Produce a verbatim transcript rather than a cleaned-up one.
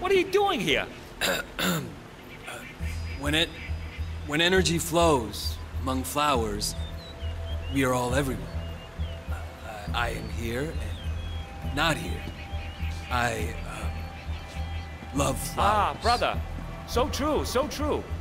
What are you doing here? When it... When energy flows among flowers, we are all everywhere. Uh, I am here and not here. I, um, love flowers. Ah, brother. So true, so true.